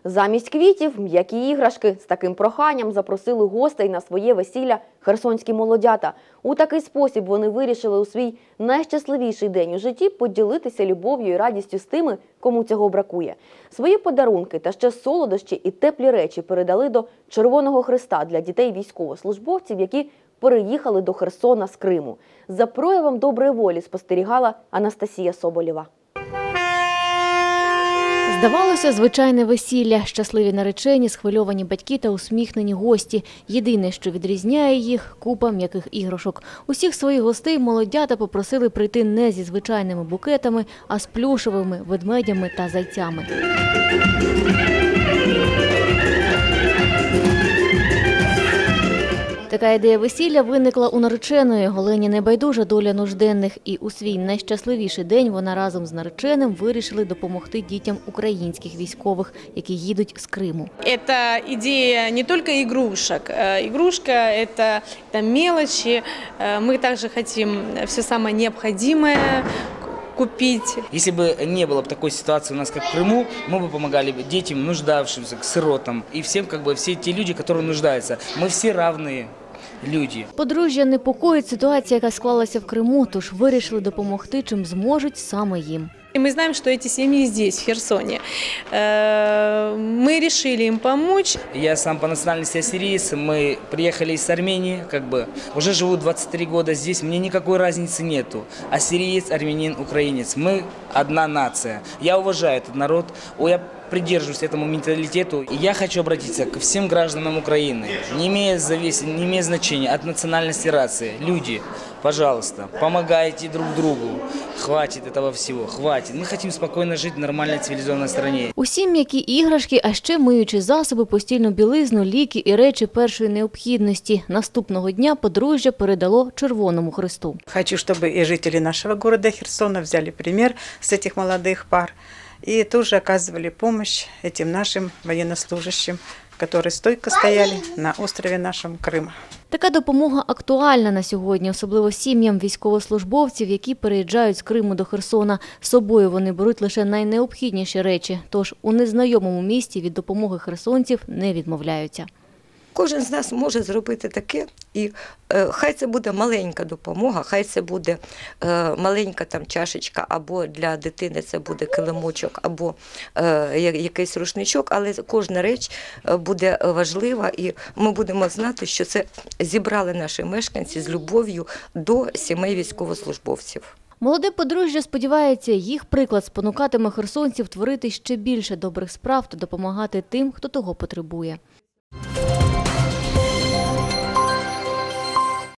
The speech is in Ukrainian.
Замість квітів – м'які іграшки. З таким проханням запросили гостей на своє весілля херсонські молодята. У такий спосіб вони вирішили у свій найщасливіший день у житті поділитися любов'ю і радістю з тими, кому цього бракує. Свої подарунки та ще солодощі і теплі речі передали до Червоного Хреста для дітей-військовослужбовців, які переїхали до Херсона з Криму. За проявом доброї волі спостерігала Анастасія Соболєва. Здавалося, звичайне весілля, щасливі наречені, схвильовані батьки та усміхнені гості. Єдине, що відрізняє їх – купа м'яких іграшок. Усіх своїх гостей молодята попросили прийти не зі звичайними букетами, а з плюшевими ведмедями та зайцями. Така ідея весілля виникла у нареченої. Олені не байдужа доля нужденних. І у свій найщасливіший день вона разом з нареченим вирішили допомогти дітям українських військових, які їдуть з Криму. Это идея не только игрушек. Игрушка – это мелочи. Мы также хотим все самое необходимое купить. Если бы не было такой ситуации у нас, как в Крыму, мы бы помогали бы детям, нуждавшимся, сиротам и всем, все те люди, которые нуждаются. Мы все равные люди. Подружжя непокоїть ситуація, яка склалася в Криму, тож вирішили допомогти, чим зможуть саме їм. И мы знаем, что эти семьи здесь, в Херсоне. Мы решили им помочь. Я сам по национальности ассириец, мы приехали из Армении, уже живу 23 года здесь, мне никакой разницы нету. Ассириец, армянин, украинец, мы одна нация. Я уважаю этот народ, я придерживаюсь этому менталитету. И я хочу обратиться ко всем гражданам Украины, не имеет значения от национальности расы. Люди, пожалуйста, помогайте друг другу. Хватит этого всего, хватит. Мы хотим спокойно жить в нормальной цивилизованной стране. Усі м'які іграшки, а ще миючі засоби, постільну білизну, ліки і речі першої необхідності. Наступного дня подружжя передало Червоному Хресту. Хочу, чтобы и жители нашего города Херсона взяли пример с этих молодых пар и тоже оказывали помощь этим нашим военнослужащим, которые стойко стояли на острове нашем Крым. Така допомога актуальна на сьогодні, особливо сім'ям військовослужбовців, які переїжджають з Криму до Херсона. З собою вони беруть лише найнеобхідніші речі, тож у незнайомому місті від допомоги херсонців не відмовляються. Кожен з нас може зробити таке, і хай це буде маленька допомога, хай це буде маленька чашечка, або для дитини це буде килимочок, або якийсь рушничок, але кожна реч буде важлива, і ми будемо знати, що це зібрали наші мешканці з любов'ю до сімей військовослужбовців. Молоде подружжя сподівається, їх приклад спонукатиме херсонців творити ще більше добрих справ та допомагати тим, хто того потребує.